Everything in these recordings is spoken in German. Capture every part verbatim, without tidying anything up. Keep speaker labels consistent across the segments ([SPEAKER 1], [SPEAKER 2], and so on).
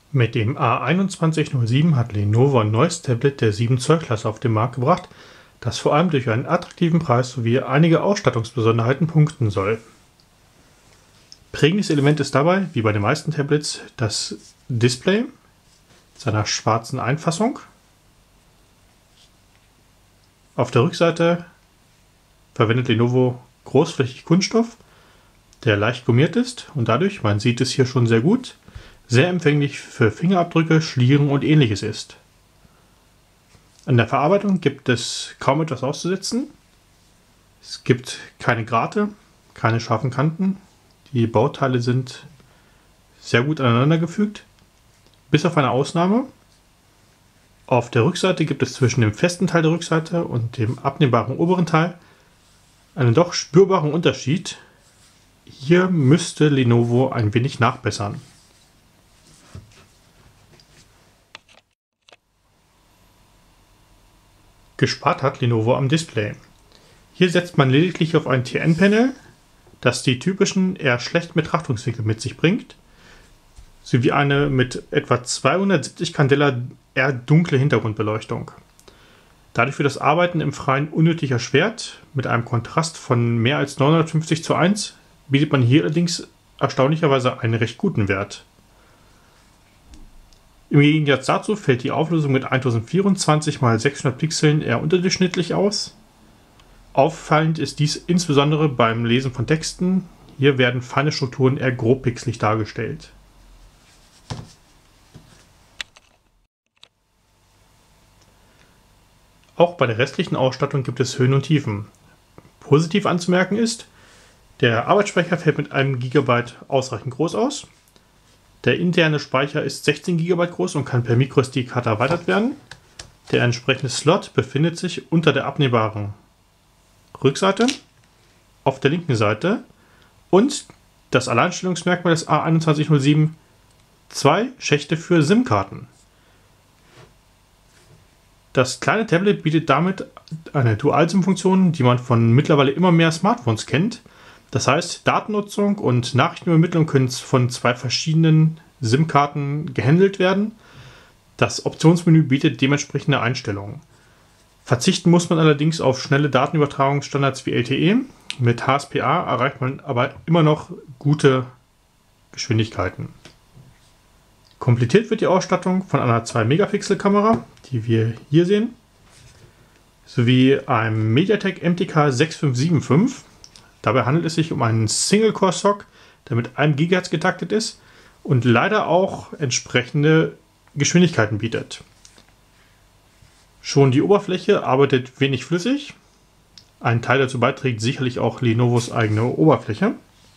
[SPEAKER 1] Mit dem A einundzwanzig null sieben hat Lenovo ein neues Tablet der sieben Zoll Klasse auf den Markt gebracht, das vor allem durch einen attraktiven Preis sowie einige Ausstattungsbesonderheiten punkten soll. Prägendes Element ist dabei, wie bei den meisten Tablets, das Display seiner schwarzen Einfassung. Auf der Rückseite verwendet Lenovo großflächig Kunststoff, der leicht gummiert ist und dadurch, man sieht es hier schon sehr gut, sehr empfänglich für Fingerabdrücke, Schlieren und ähnliches ist. An der Verarbeitung gibt es kaum etwas auszusetzen. Es gibt keine Grate, keine scharfen Kanten. Die Bauteile sind sehr gut aneinandergefügt, bis auf eine Ausnahme. Auf der Rückseite gibt es zwischen dem festen Teil der Rückseite und dem abnehmbaren oberen Teil einen doch spürbaren Unterschied. Hier müsste Lenovo ein wenig nachbessern. Gespart hat Lenovo am Display. Hier setzt man lediglich auf ein T N-Panel, das die typischen eher schlechten Betrachtungswinkel mit sich bringt, sowie eine mit etwa zweihundertsiebzig Candela eher dunkle Hintergrundbeleuchtung. Dadurch wird das Arbeiten im Freien unnötig erschwert. Mit einem Kontrast von mehr als neunhundertfünfzig zu eins bietet man hier allerdings erstaunlicherweise einen recht guten Wert. Im Gegensatz dazu fällt die Auflösung mit tausendvierundzwanzig mal sechshundert Pixeln eher unterdurchschnittlich aus. Auffallend ist dies insbesondere beim Lesen von Texten. Hier werden feine Strukturen eher grobpixelig dargestellt. Auch bei der restlichen Ausstattung gibt es Höhen und Tiefen. Positiv anzumerken ist, der Arbeitsspeicher fällt mit einem Gigabyte ausreichend groß aus. Der interne Speicher ist sechzehn Gigabyte groß und kann per MicroSD-Karte erweitert werden. Der entsprechende Slot befindet sich unter der abnehmbaren Rückseite, auf der linken Seite, und das Alleinstellungsmerkmal des A einundzwanzig null sieben, zwei Schächte für SIM-Karten. Das kleine Tablet bietet damit eine Dual-SIM-Funktion, die man von mittlerweile immer mehr Smartphones kennt. Das heißt, Datennutzung und Nachrichtenübermittlung können von zwei verschiedenen SIM-Karten gehandelt werden. Das Optionsmenü bietet dementsprechende Einstellungen. Verzichten muss man allerdings auf schnelle Datenübertragungsstandards wie L T E. Mit H S P A erreicht man aber immer noch gute Geschwindigkeiten. Komplettiert wird die Ausstattung von einer zwei Megapixel Kamera, die wir hier sehen, sowie einem MediaTek M T K sechs fünf sieben fünf. Dabei handelt es sich um einen Single-Core-Sock, der mit einem Gigahertz getaktet ist und leider auch entsprechende Geschwindigkeiten bietet. Schon die Oberfläche arbeitet wenig flüssig. Ein Teil dazu beiträgt sicherlich auch Lenovos eigene Oberfläche,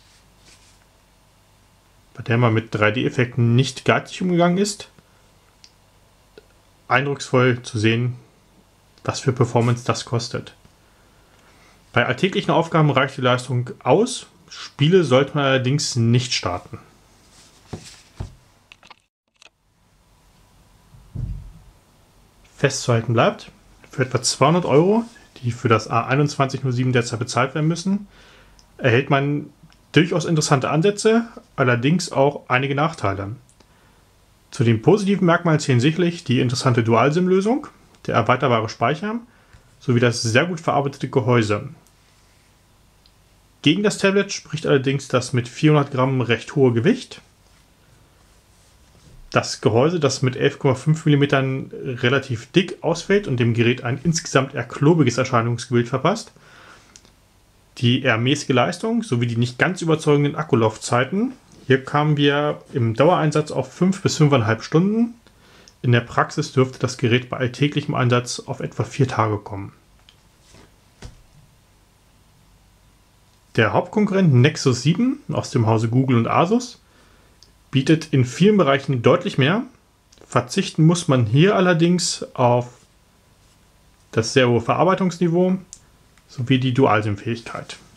[SPEAKER 1] bei der man mit drei D-Effekten nicht geistig umgegangen ist. Eindrucksvoll zu sehen, was für Performance das kostet. Bei alltäglichen Aufgaben reicht die Leistung aus. Spiele sollte man allerdings nicht starten. Festzuhalten bleibt, für etwa zweihundert Euro, die für das A einundzwanzig null sieben derzeit bezahlt werden müssen, erhält man durchaus interessante Ansätze, allerdings auch einige Nachteile. Zu den positiven Merkmalen zählen sicherlich die interessante Dual-SIM-Lösung, der erweiterbare Speicher sowie das sehr gut verarbeitete Gehäuse. Gegen das Tablet spricht allerdings das mit vierhundert Gramm recht hohe Gewicht. Das Gehäuse, das mit elf Komma fünf Millimeter relativ dick ausfällt und dem Gerät ein insgesamt eher klobiges Erscheinungsbild verpasst. Die eher mäßige Leistung sowie die nicht ganz überzeugenden Akkulaufzeiten. Hier kamen wir im Dauereinsatz auf fünf bis fünf Komma fünf Stunden. In der Praxis dürfte das Gerät bei alltäglichem Einsatz auf etwa vier Tage kommen. Der Hauptkonkurrent Nexus sieben aus dem Hause Google und Asus bietet in vielen Bereichen deutlich mehr. Verzichten muss man hier allerdings auf das sehr hohe Verarbeitungsniveau sowie die Dual-SIM-Fähigkeit.